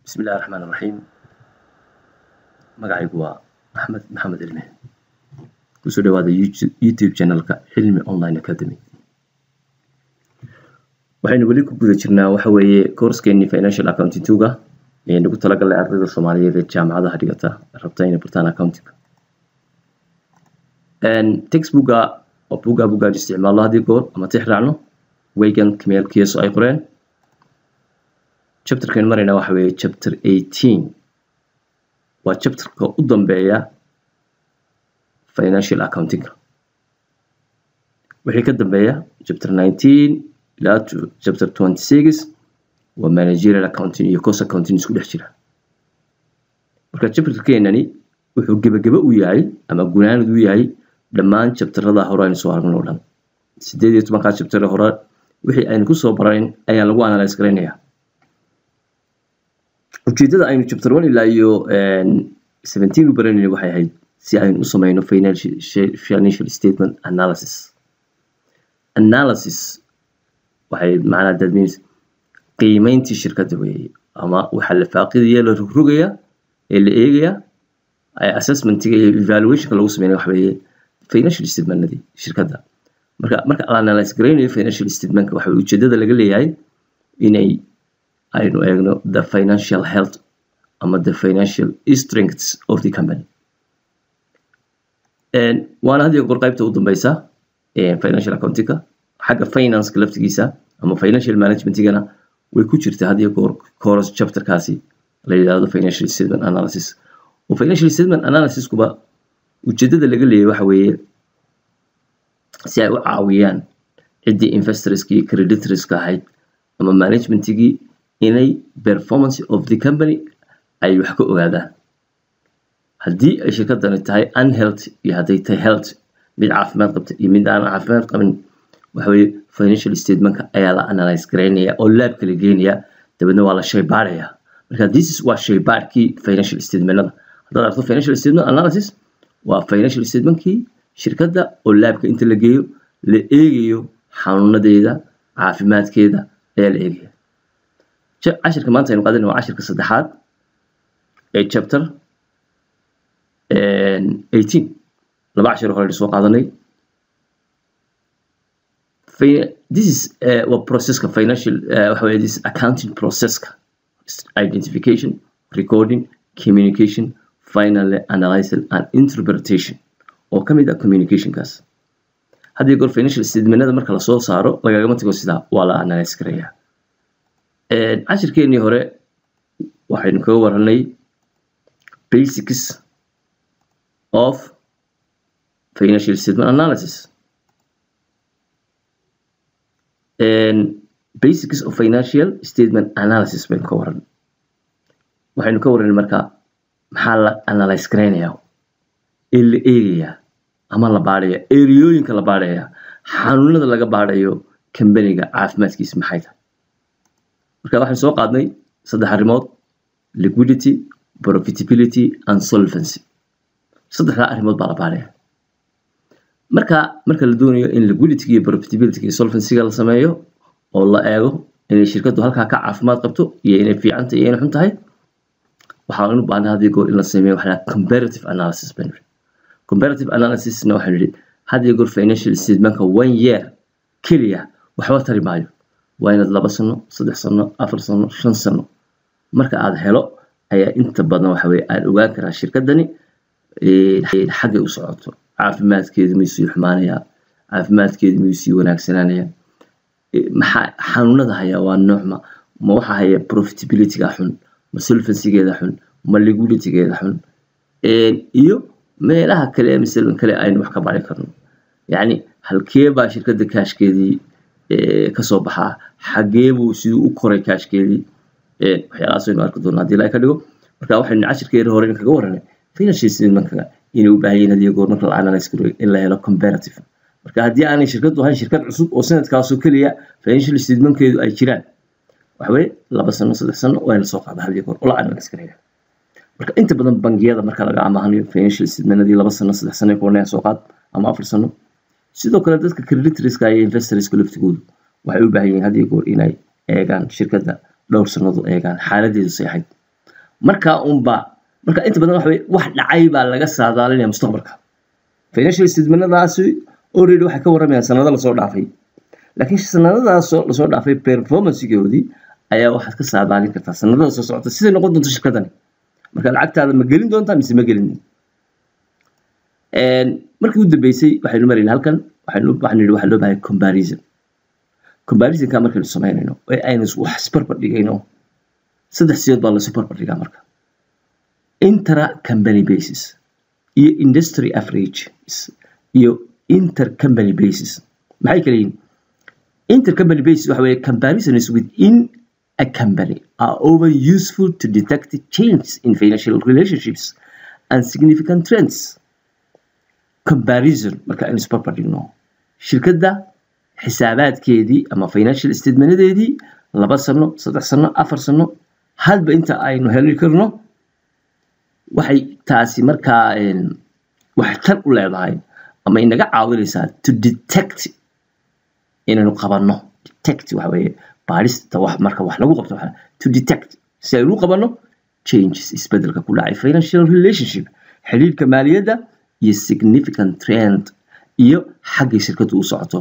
بسم الله الرحمن الرحيم. magacaygu waa Axmed Maxamed Ilme. kusoo dhawaada YouTube channelka Cilmi Online Academy. waxaynu wali ku guda jirnaa waxa weeye course-keeni Financial Accounting 2ga ee lagu talagalay ardayda Soomaaliyeed ee jaamacadaha dhigata rabta inay bartaan accounting. textbook-ga oo buugga isticmaalo hadii goor ama tixraacno waygan kmeelkiisu ay qoreen. chapter kan marayna waxa weeye chapter 18 waa chapter-ka u dambeeya financial accounting. wixii ka dambeeya chapter 19 ilaa chapter 26 waa managerial accounting iyo cost accounting isku dhex jira. marka chapter-keenani wuxuu gabagaba u yahay ama gunaanad u yahay dhammaan chapter-rada hore aynu soo aragnay oo dhan. 18 chapter hore wixii aynu ku soo barayn ayaa lagu analyze gareynayaa. ujeedada aynu chapter 1 ilaa iyo 17 u baranayno waxay ahayd si aynu u sameeyno financial statement analysis. waxay macnaha that means qiimeyntii shirkadda weeye ama waxa la faaqidayo la rogrogaya ee la eegaya ay assessment-iga iyo evaluation-ka lagu sameeyo waxa weeye financial statement-nadii shirkadda. marka la analyze gareynayo financial statement-ka waxa ujeedada laga leeyahay inay aynu eegno the financial health ama the financial strengths of the company. waana hadii goor qaybta u dambaysa financial accounting-ka xagga finance-ka laftigiisa ama financial management-igana way ku jirtaa hadii goor course chapter-kaasi la yiraahdo financial statement analysis. oo financial statement analysis-kuba ujeedada laga leeyahay waxa weeye si ay u caawiyaan ciddii investors-kii creditors-ka ahayd ama management-igii inay performance of the company ay wax ka ogaadaan. haddii ay shirkadani tahay unhealthy iyo hadday tahay health mid caafimaad qabta iyo mid aan caafimaad qabin waxa weeye financial statement-ka ayaa la analyze gareynaya oo lab-ka la geenaya dabadna waa la shaybaaraya. marka this is waa shaybaarkii financial statement-nada. haddaad aragto financial statement analysis waa financial statement-kii shirkadda oo lab-ka inta la geeyo la eegayo xanuunadeeda caafimaadkeeda ayaa la eegaya. cashirka maanta aynu qaadanayno waa cashirka saddexaad ee chapter 18. laba cashir hore soo qaadanay. this is what process-ka financial waxa weeye this accounting process-ka identification, recording, communication, finally analysis and interpretation oo ka mid ah communication-kaas. haddii goor financial statement-nada marka la soo saaro lagagama tago sidaa waa la analyze gareeyaa. cashirkeenii hore waxaynu kaga waranay basics of financial statement analysis. basics of financial statement analysis baynu ka waran. waxaynu ka waranay marka maxaa la analyze gareynayaa ee la eegayaa ama la baadhaya ereyooyinka la baadhaya xanuunada laga baadhayo kambaniga caafimaadkiisa maxay tahay. marka waxaan soo qaadnay saddex arrimood: liquidity, profitability and solvency. saddexda arrimood baa la baadhaya. marka la doonayo in liquidity iyo profitability iyo solvency-ga la sameeyo oo la eego inay shirkaddu halkaa ka caafimaad qabto iyo inay fiican tahay iyo inay xun tahay waxaan u baahnaa hadii goor in la sameeyo waxa la comparative analysis. comparative analysis-na waxaan yidhi hadii goor financial statement-ka 1 year keliya waxba tari maayo. waa inaad 2 sano 3 sano 4 sano 5 sano marka aad helo ayaa inta badan waxa weeye aad ogaan karaa shirkadani xagga u socoto, caafimaadkeedu ma sii xumaanaya, caafimaadkeedu ma sii wanaagsanaanaya, maxaa xanuunada haya waa noocma, ma waxa haya profitability-ga xun, ma solvency-geeda xun, ma liquidity-geeda xun, iyo meelaha kale ee misalan kale aynu wax ka baari karno. yacni halkee baa shirkadda kaashkeedii ka soo baxaa, xagee buu siduu u koray kaashkeedii, waxyaalahaas aynu arki doonaa haddii la ka dhigo. marka waxaynu cashirkeena hore kaga waranay financial statement-ka inay u baahan yihiin hadii goor marka la analyze gareeyo in la helo comparative. marka haddii aanay shirkaddu ahayn shirkad cusub oo sanadkaasoo keliya financial statement-keedu ay jiraan waxa weeye 2 sano 3 sano waa in la soo qaada hadii goor oo la analyze gareeyo. marka inta badan bangiyada marka laga amaahanayo financial statement-nadii 2 sano 3 sano ay koonayaan soo qaad ama 4 sano. sidoo kale dadka creditors-ka iyo investors-ka laftigoodu waxay u baahan yihiin hadii goor inay eegaan shirkadda dhowr sannadood eegaan xaaladeedu say ahayd marka inta badan wax dhacay baa laga saadaalinaya mustaqbalka. Financial statementadaasi already waxay ka waramayaan sanado la soo dhaafay, laakiin sanadadaas la soo dhaafay performance-goodii ayaa waxaad ka saadaalin kartaa sanadada soo socota sidee noqon doonto shirkadani. marka lacagtaada ma gelin doontaa mise ma gelin. markii u dambeysay waxaynu marinay halkan waxaan loo baahay comparison ka markaynu samaynayno ee aynu wax isbarbar dhigayno saddex siyood baa la isku barbar dhigaa marka intra company basis iyo industry average iyo inter company basis. maxay kala yihiin? inter company basis waxa weeye comparisons within a company are often useful to detect changes in financial relationships and significant trends. comparison marka aynu isbarbar dhigno shirkadda xisaabaadkeedii ama financial statementdeedii 2 sano 3 sano 4 sano hadba inta aynu heli karno waxay taasi markaa wax tan u leedahay ama inaga caawinaysaa to detect inaynu qabanno. detect waxa weeye baarista wax marka wax lagu qabto to detect si aynu qabanno changes isbedelka ku dhacay financial relationship xiriirka maaliyadda iyo significant trend iyo xagga shirkadu u socoto.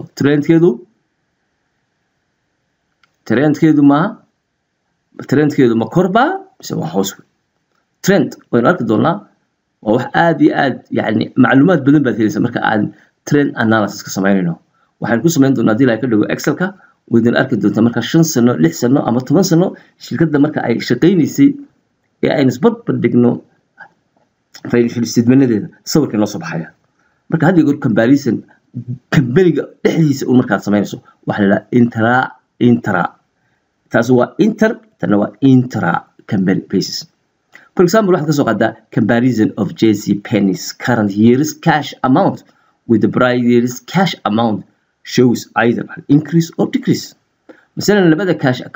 trendkeedu ma korba mise waa hoos. trend waynu arki doonaa waa wax aad iyo aad yani macluumaad badan baad helaysaa marka aan trend analysis ka samaynayno. waxaan ku samayn doonaa hadii la ka dhigo Excel-ka waydin arki doontaa marka 5 sano 6 sano ama 10 sano shirkadda marka ay shaqaynaysay ee aynu isbarbar dhigno financial statementdeeda sawirka noo soo baxaya. marka hadii goor comparison company-ga dhexdiisa uu markaa samaynayso waxa la intra taas waa inter tana waa intra company basis. For example, waxaad ka soo qaadaa comparison of JC Penney's current year's cash amount with the prior year's cash amount shows either an increase or decrease. Masalan labada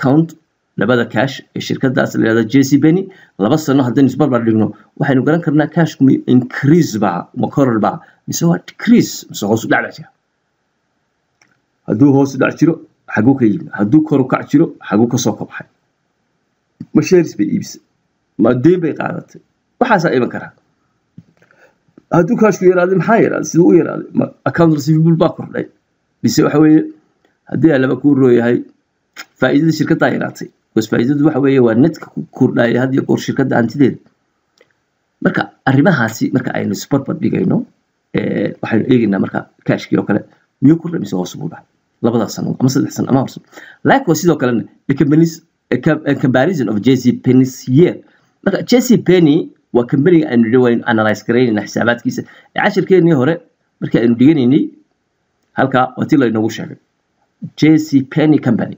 cash ee shirkadaas la yiraahdo JC Penney 2 sano haddii isbarbar dhigno waxaynu garan karnaa cash ku increase ba ma koror ba mise waa decrease mise hoos u dhac jira. hadduu hoos u dhac jiro xaguu ka yimid, hadduu kor u kac jiro xaguu ka soo kobxay. ma shares bay iibsay ma deyn bay qaadatay waxaas ay iman karaa. hadduu cash-ku yaraaday maxaa yaraaday siduu u yaraaday ma account receivable baa kordhay mise waxa weeye haddii laba ku rooyahay faa'iidada shirkadda yaraatay bas faa'iidadu waxa weeye waa netka ku kordhay hadii goor shirkadda hantideeda. marka arrimahaasi marka aynu isbarbar dhigayno waxaynu eegaynaa marka cash-kii oo kale miyuu kordhay mise hoos u dhacay 2 sano ama 3 sano ama 4 sano. likewise sidoo kale a comparison of JC Penney's year. marka JC Penney waa company aynu dhawaan analyze gareynaa xisaabaadkiisa cashirkeennii hore markii aynu dhiganaynay halka watii la inoogu sheegay JC Penney company.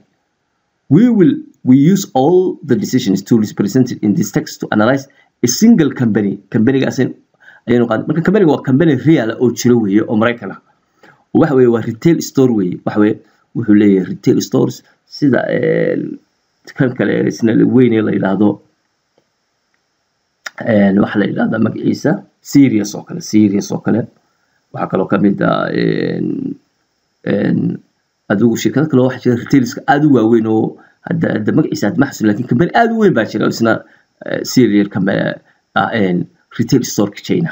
we use all the decisions tools presented in this text to analyze a single company. company-gaas aynu qaad marka company waa company real oo jiro weeye oo Mareykan ah waxa weeye waa retail store weeye waxa weeye wuxuu leeyahay retail stores sida kan kale isna weyn la yiraahdo waxa la yiraahdaa magaciisa Sirius oo kale waxa kaloo kamid ah adigu shirkado kale waxa jira retailska aad u waaweyn oo hadda magaciisa aad maxsuul laakiin company aad u weyn baa jira isna Sirius company retail store China.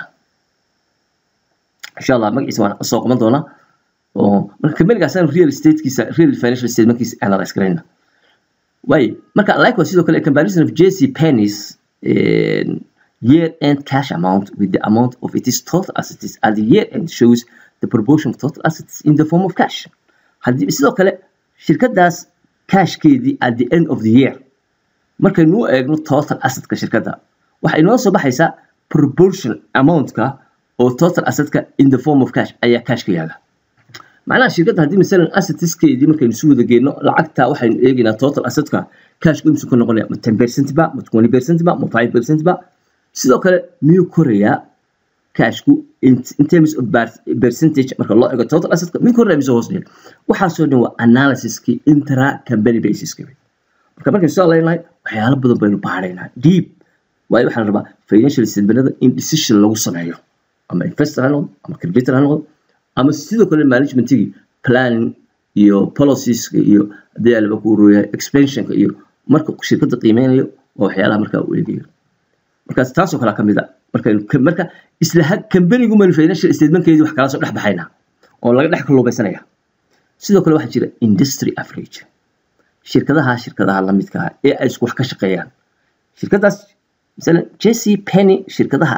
insha Allah magaciisa waan soo qaban doonaa oo marka company-gaas real financial statement-kiisa analyze gareynaa. marka likewise sidoo kale comparison of JC Penney's year-end cash amount with the amount of its total assets at the year-end shows the proportion of total assets in the form of cash. haddii sidoo kale shirkadaas cash-keedii at the end of the year markaynu eegno total asset-ka shirkadda waxa inoo soo baxaysaa proportion amount-ka oo total asset-ka in the form of cash ayaa cash-ka yaala. macnaha shirkadda haddii misalan assets-keedii markaynu isu wada geeyno lacagta waxaynu eegaynaa total asset-ka cash-ku intuu ka noqonaya ma 10% ba ma 20% ba ma 5% ba. sidoo kale miyuu korayaa cash-ku in terms of percentage marka loo eego total asset-ka miyuu korayaa mise hoos dhigay. waxaasoo dhan waa analysis-kii intra company basis-ka. markaynu soo leenahay waxyaalo badan baynu baaraynaa deep waayo waxaan rabaa financial statement-da in decision lagu sameeyo ama investor ha noqdo ama creditor ha noqdo ama sidoo kale management-igi planning iyo policies iyo hadii laba ku rooyahay expansion-ka iyo marka shirkadda qiimeynayo waa waxyaalaha marka uu eegayo. markaas taasoo kala kamid ah marka isla company-gu man financial statement-keedii wax kala soo dhex baxayna oo laga dhex kalluumaysanaya sidoo kale waxaa jira industry average shirkadaha la midka ah ee ay isku wax ka shaqeeyaan shirkadaas misalan JC Penney shirkadaha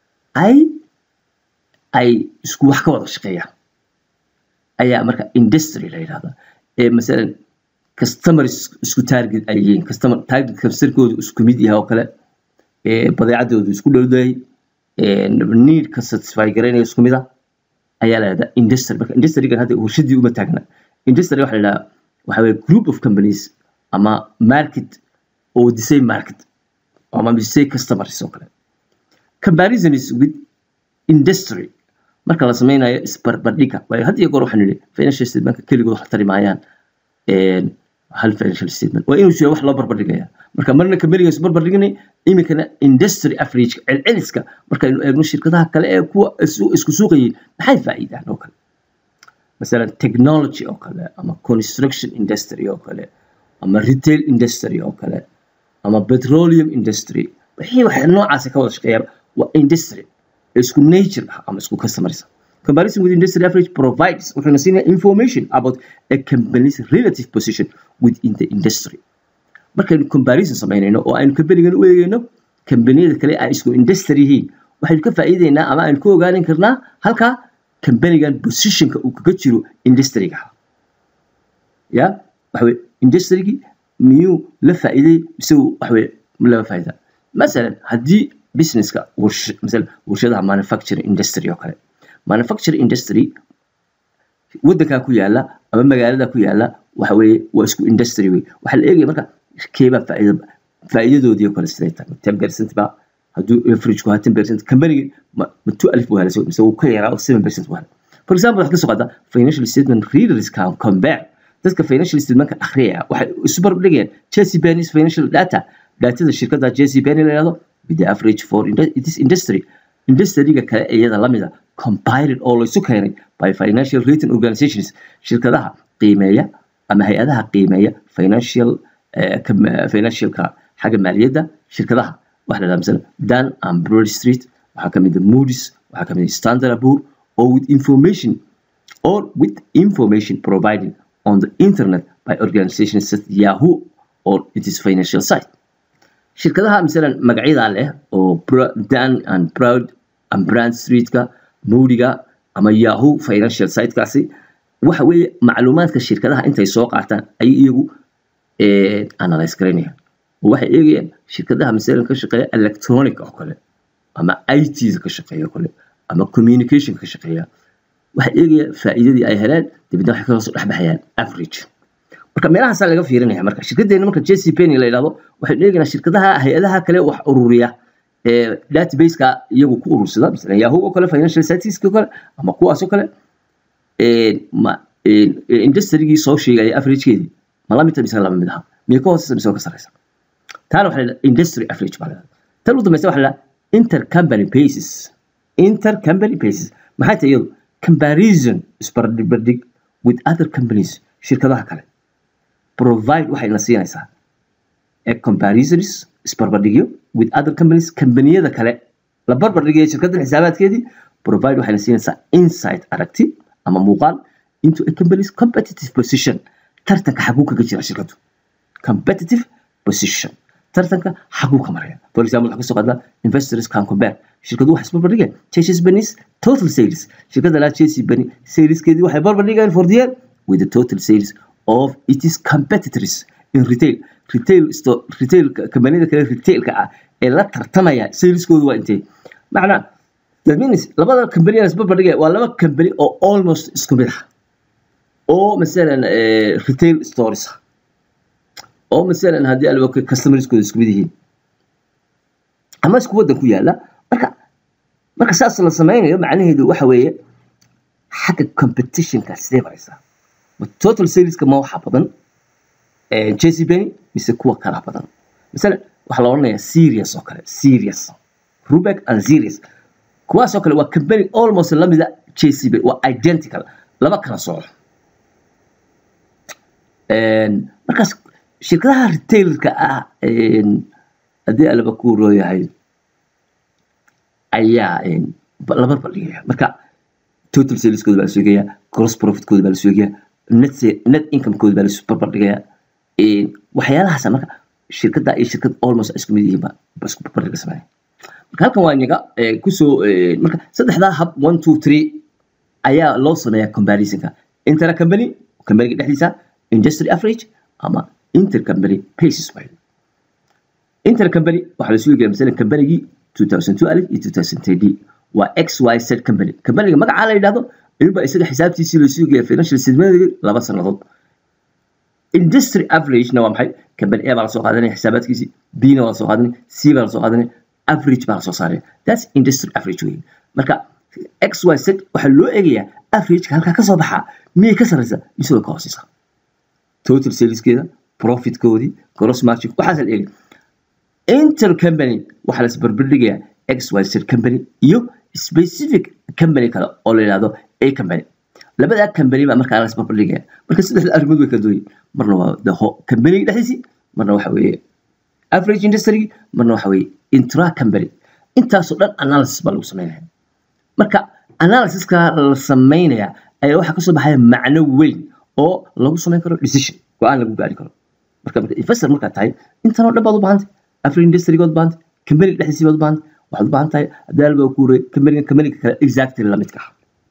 ay isku wax ka wada shaqeeyaan ayaa marka industry la yiraahdo ee misalan customers isku target ay yihiin customer target customer-koodu isku mid yahay oo kale badeecadoodu isku dhowdahay need ka satisfy gareynaya isku mid ah ayaa la yiraahdaa industry marka industry-gan hadda warshadii uma taagna industry waxa la yiraahdaa waxa weeye group of companies ama market or the same market ama the same customers oo kale comparison is with industry marka la sameynayo isbarbardhiga way had iyo goor waxaan nidhi financial statement kaligood wax tarimayaan hal financial statement waa inuu jiro wax loo barbardhigaya marka marna company isbarbardhignay imikana industry average celceliska marka inuu eegno shirkadaha kale ee kuwa isku suuqayeen maxay faa'iidaan oo kale مثلا technology oo kale ama construction industry oo kale ama retail industry oo kale ama petroleum industry wixii wax noocaas ka wada shaqeeya waa industry isku nature ama isku customers comparison with industry average provides wuxuuna siinaya information about a company's relative position within the industry markaynu comparison sameynayno oo aynu company-gan u eegayno company-yada kale ay isku industry yihiin waxaynu ka faa'iideynaa ama aynu ku ogaanin karnaa halka company-gan position-ka uu kaga jiro industry-ga ya waxa weeye industry-gi miyuu la faa'iiday mise waxa weeye la faa'iida مثلا haddii business-ka مثلا warshadaha manufacturing industry oo kale manufacturing industry waddanka ku yaala ama magaalada ku yaala waxa weeye waa isku industry way waxa la eegay marka keeba faa'iidadoodii kale sidee tahay 10% ba hadduu average ku 10% company ma 2000 buu helay mise uu ka yaraa 7% buu helay for example waxa ka soo qaada financial statement readers can compare dadka financial statement ka akhriya waxay isu barbardhigayaan JC Penney's financial datada shirkadda JC Penney la yiraahdo with the average for this industry-ga kale iyada la mid ah compiled oo la isu keenay by financial rating organizations shirkadaha qiimeeya ama hay'adaha qiimeeya financial-ka xagga maaliyadda shirkadaha waxa la yiraahdaa Dan and Bradstreet waxa kamid ah Moody's waxa kamid ah Standard & Poor's or with information provided on the internet by organizations such as Yahoo or its financial site shirkadaha misalan magacyada leh oo Dan and Bradstreet-ka Moody-ga ama Yahoo financial site-kaasi waxa weeye macluumaadka shirkadaha intay soo qaataan ay iyagu analyze gareynayaan waxay eegayaan shirkadaha misalan ka shaqeeya electronic oo kale ama IT ka shaqeeya kale ama communication ka shaqeeya waxay eegayaan faa'iidadii ay heleen dibadda waxay ka soo dhaxbayaan average marka meelahaas laga fiirinaya marka shirkadeena marka JC Penney la yiraahdo waxay eeganaa shirkadaha hay'adaha kale wax ururiya database-ka iyagu ku urursada misalan Yahoo oo kale financial statistics kale ama kuwaas oo kale industry-gii soo sheegay average-keedii ma la mid tahay la mid ah miya ka hooseysa mise ka sareysa tan waxa la industry average baa la tan u dambaysa waxa la intercompany basis maxay tahay iyadu comparison isbarbardhig with other companies shirkadaha kale provide waxay na siinaysaa a comparisons isbarbardhigyo with other companies kambaniyada kale la barbardhigayo shirkadda xisaabaadkeedii provide waxay na siinaysaa insight aragti ama muuqaal into a company's competitive position tartanka xaguu kaga jira shirkadu competitive position tartanka xaguu ka maraya for example waxa ka soo qaada investors can compare shirkadu waxay isbarbardhigeen JC Penney's total sales shirkadda la JC Penney saleskeedii waxay barbardhigeen for the year with the total sales of its competitors in retail kambaniyada kale retail-ka ah ee la tartamaya saleskoodu waa intee macnaa that means labada company isbarbardhigaya waa laba company oo almost isku mid ah oo misalan retail stores oo misalan haddii alba customerskooda isku mid yihiin ama isku waddan ku yaala marka saas la sameynayo macnaheedu waxa weeye xagga competition-ka sidee baraysaa total sales-ka ma waxa badan JC Penney mise kuwa kala badan misalan waxa la oranayaa serious oo kale serious Rubek and serious kuwaas oo kale waa company almost la mid ah JC Penney waa identical laba kala sooco markaas shirkadaha retail-ka ah haddii alaba ku rooyahay ayaa la barbar dhigaya marka total sales kooda baa la sheegaya gross profit kooda baa la sheegaya net income kooda baa la barbar dhigaya waxyaalahaas marka shirkadda ay shirkad almost isku mid yihiin bas barbar dhiga sameeyay marka halkan waa inaga ku soo marka saddexda hab 1 2 3 ayaa loo sameeyaa comparisonka intercompany company dhexdiisa industry average ama intercompany basis way intercompany waxa la sheegay mesela company 2012 iyo 2013 waa XYZ company company magaca la yiraahdo inba isaga xisaabtiisa la sheegay financial statement laba sanadood industry average na waa maxay company A baa la soo qaadanay xisaabaadkiisa B na waa la soo qaadanay C baa la soo qaadanay average baa la soo saaray that's industry average way marka XYZ waxa loo eegayaa average halka ka soo baxa miyay ka sareysa mise ka hooseysa total sales keeda profit koodi gross margin waxa la eegay intercompany waxa la isbarbar dhigayaa XYZ company iyo specific company kale oo la yiraahdo A company labada company baa markaa la isbarbar dhigayaa marka saddex arrimood way ka duwan marna waa the company dhexdiisa marna waxa weeye average industry marna waxa weeye intra company intaas oo dhan analysis baa lagu sameeyaa marka analysis-ka la sameeynaya ayaa waxa ka soo baxaya macno weyn oo lagu sameyn karo decision go'aan lagu gaari karo marka investor marka tahay intan oo dhan baad u baahantay average industry god baahantay company dhexdiisa baad u baahantay waxaad u baahantahay hadaal baa ku reey company kale exactly la midka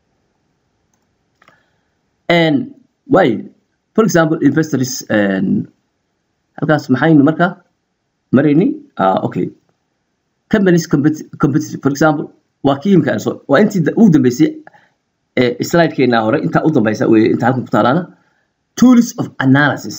and why for example investors halkaas maxaynu marka marini okay companies competitive for example waa kiimka soo waa intii ugu dambeysay slide keena hore inta u dambaysa way inta halkan ku taalaana tools of analysis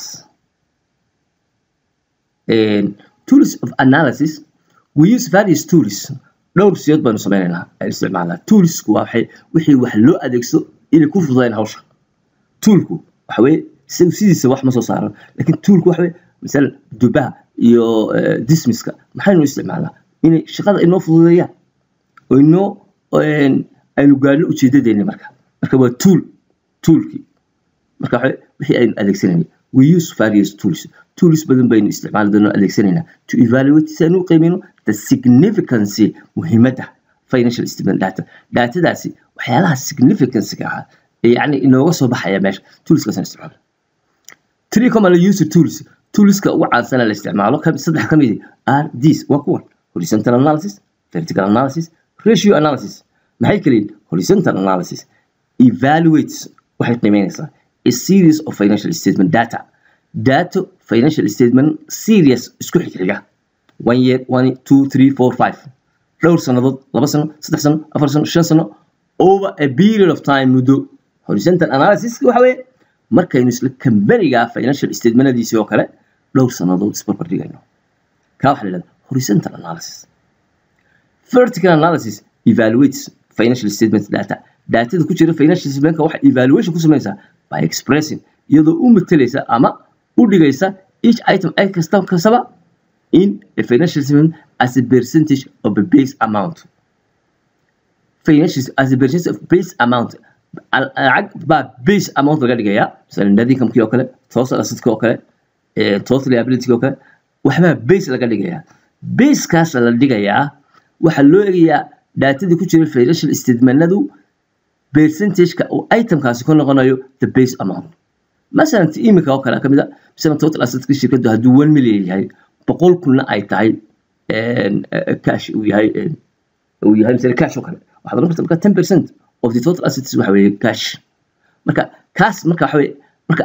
tools of analysis we use various tools dhowr siyood baanu sameeynaa isticmaalna tools waa wixii wax loo adeegso inay ku fududeeyaan hawsha toolku waxa weeye sidiisa wax ma soo saaro laakiin toolku waxa weeye misal dubaha iyo dismisska maxaynu isticmaalnaa inay shaqada inoo fududeeyaan oo inoo aynu gaarno ujeedadeena marka waa toolki marka wixii aynu adeegsanayna we use various tools badan baynu isticmaali doonaa adeegsanayna to evaluate sanu qiimeeno the significance muhiimada financial statement datadaasi waxyaalaha significance-ka ah yani inooga soo baxaya meesha toolskaas aan isticmaalo three common use toolska ugu caansan la isticmaalo saddex kamid are these waa kuwan horizontal analysis vertical analysis ratio analysis maxay kale horizontal analysis evaluates waxay qiimeynaysaa a series of financial statement data financial statement series isku xiga 1 year 1 2 3 4 5 dhowr sanadood 2 sano 3 sano 4 sano 5 sano over a period of time mudo horizontal analysis waxa weeye markaynu isla company-ga financial statement-diisa oo kale dhowr sanadood isbarbar dhigayno ka waxa la yiraahdaa horizontal analysis vertical analysis evaluates financial statement data ku jira financial statement-ka waxa evaluation ku sameeysaa by expressing iyadoo u matalaysa ama u dhigaysa each item ay kasaba in a financial statement as a percentage of the base amount financial as a percentage of base amount base amount laga dhigaya misalna net income-kii oo kale total asset-kii oo kale total liability-kii oo kale waxba base laga dhigaya base-kaas la dhigayaa waxa loo eegayaa datadii ku jira financial statement-nadu percentage-ka oo item-kaasi ku noqonayo the base amount مثلا تيمك أو كلا كمدا مثلا توتال أسيت كشركة ده هدو 1 مليون هاي بقول كلنا أي تاي كاش وياي مثلا كاش وكلا واحد رقم تبقى 10% of the total assets وحوي كاش مركا كاس مركا حوي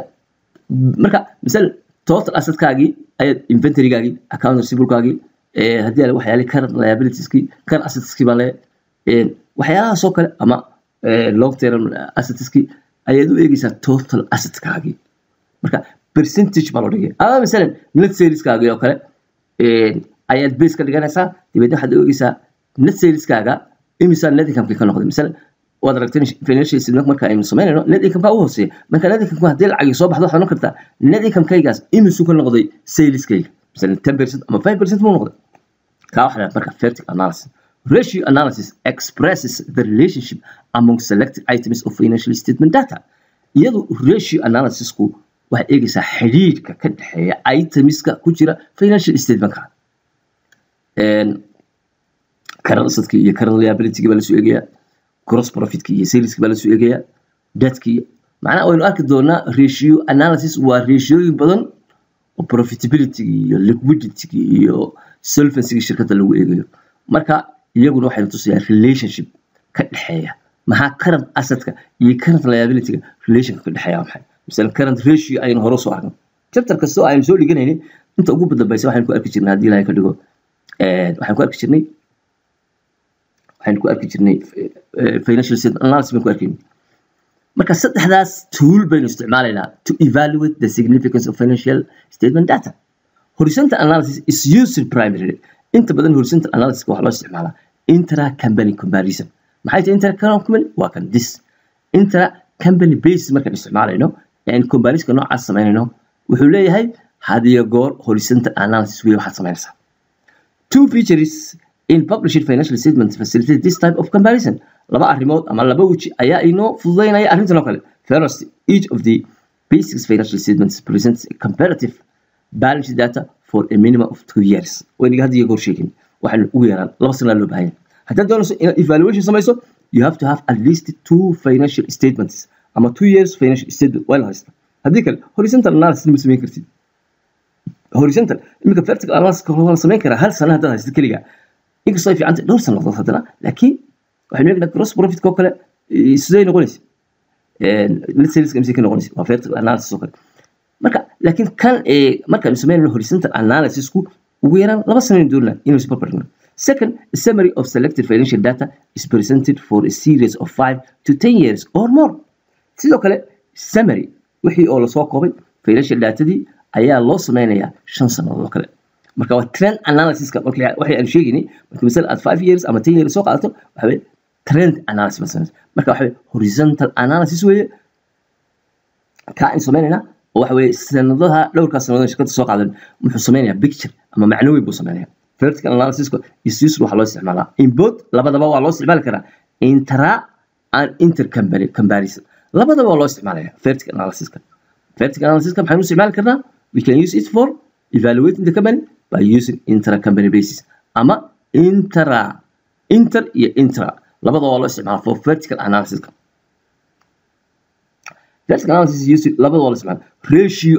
مركا مثلا total asset كاجي أي inventory كاجي account receivable كاجي هدي على وحيالي current liabilities كي current assets كي بالله وحيالها سوكر أما long term assets كي ayadu eegaysaa total asset kaagi marka percentage baa loo dhigay misalan net sales kaagi oo kale ayaad base ka dhiganaysaa dibadda waxaad eegaysaa net sales kaaga imisa net income ka noqday misalan waad aragtay financial statement marka aynu sameynayno net income ka u hooseeya marka net income hadii lacag soo baxdo waxaad noqon kartaa net income kaygaas imisu ka noqday sales kayga misalan 10% ama 5% mu noqday ka waxa marka vertical analysis ratio analysis expresses the relationship among selected items of financial statement data. Iyadoo ratio analysis-ku waxay eegaysaa xiriirka ka dhaxeeya items-ka ku jira financial statement-ka. current asset iyo current liability baa la soo eegaya gross profit iyo sales baa la soo eegaya debt macnaha waynu arki doonaa ratio analysis waa ratioyin badan oo profitability iyo liquidity iyo solvency shirkadda lagu eegayo marka iyaguna waxay tusayaan relationship ka dhaxeeya maxaa current asset-ka iyo current liability relation ka dhaxeeya maxay misalan current ratio aynu hore soo aragnay chapter kasto aynu soo dhiganaynin inta ugu badbaysa waxaan ku arki jirnay hadii ilaahay ka dhigo waxaan ku arki jirnay financial statement analysis baan ku arkaynay marka saddexdaas tool baynu isticmaalaynaa to evaluate the significance of financial statement data horizontal analysis is used primarily inta badan horizontal analysis waxa loo isticmaalaa intra company comparison maxay tahay intra company waa kan this intra company basis markaan isticmaalayno yani comparison noocaas sameynayno wuxuu leeyahay had iyo goor horizontal analysis way waxaad samaynaysaa two features in published financial statements facilitate this type of comparison laba arrimood ama laba waji ayaa inoo fududeynaya arrintan oo kale first each of the basic financial statements presents a comparative balance sheet data for a minimum of 2 years wayniga hadii goor sheegin waxaan ugu yaraan laba sano loo baahan hadda doonayso in evaluation samayso you have to have at least 2 financial statements ama 2 years financial statement wala haysta hadii kale horizontal analysis ma sameyn kartid horizontal imika vertical analysis ka hor sameyn kara hal sano hadda haysta kaliya inkastoo ay fiicantay dhowr sanadood haddana laakiin waxaynu eegnaa gross profit koo kale sidee noqonaysa net sales kamsi ka noqonaysa waa vertical analysis oo kale marka laakiin kan markaanu sameynayno horizontal analysis ku ugu yaraan laba sano doonaa inuu isbarbar dhigno second a summary of selected financial data is presented for a series of 5 to 10 years or more sidoo kale summary wixii oo la soo koobay financial datadii ayaa loo sameynayaa 5 sanadood oo kale marka waa trend analysis ka waxay aan sheegnay marka misal aad 5 years ama 10 years soo qaadato waxa trend analysis marka waxa horizontal analysis weeye ka aan sameynayna waxa sanadaha dhowrka sanadood shirkadda soo qaadan muxuu sameynayaa picture ama macnawi buu sameynayaa vertical analysis is used waxa loo isticmaalaa in both labadaba waa loo isticmaali karaa intra and intercompany comparison labadaba waa loo isticmaalayaa vertical analysis maxaynu isticmaali karnaa we can use it for evaluating the company by using intra-company basis ama inter iyo intra labadaba waa loo isticmaalaa for vertical analysis vertical analysis is used labadaba waa loo isticmaalaa ratio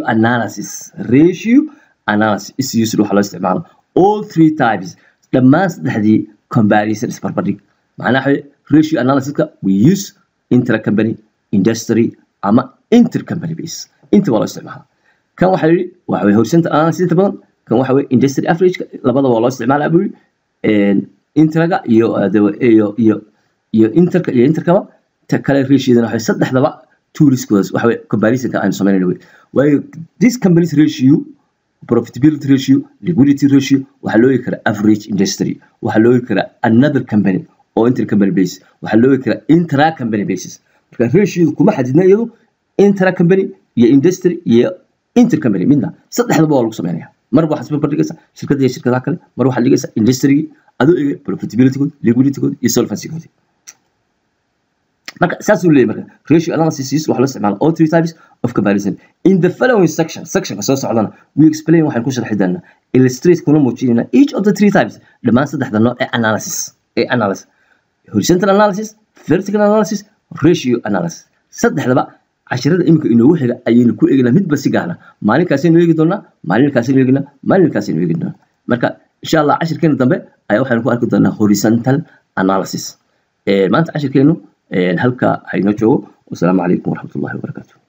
analysis is used waxa loo isticmaalaa all 3 types dhammaan saddexdii comparison isbarbardhig macnaha ratio analysis we use intra-company industry ama intercompany basis inta waa loo isticmaalaa kan waxa yiri waxa horizontal analysis inta badan kan waxa industry average labadaba waa loo isticmaalaa buu intraga iyo interka iyo interkaba ta kale ratio-dana waxa saddexdaba toolskoodas waxa comparison ka aan sameynayno waayo this company's ratio profitability ratio liquidity ratio waxa loo yiri kara average industry waxa loo yiri kara another company oo intercompany basis waxa loo yiri kara intra company basis marka ratio kuma xadidna iyadu intra company iyo industry iyo intercompany midna saddexdaba waa lagu sameeyaa mar waxa isba bardhigaysa shirkadda iyo shirkadaha kale mar waxa dhigaysa industry adoo eeg profitability liquidity iyo solvency marka saas uu leeyahay marka ratio analysis waxa loo isticmaalaa all 3 types of comparison in the following section ka soo socdana we explain waxaan ku sharxi doonaa illustrate kuna muujinayna each of the 3 types dhammaan saddexda nooc ee analysis horizontal analysis vertical analysis ratio analysis saddexdaba casharada imika inoogu xiga ayaynu ku eegnaa midba si gaana maalinkaasaynu eegi doonaa maalinkaasaynu eegi doonaa marka insha Allah cashirkeena dambe ayaa waxaan ku arki doonaa horizontal analysis maanta cashirkeenu halka hayno joogo wassalaamu calaykum waraxmatullaahi wabarakaatuh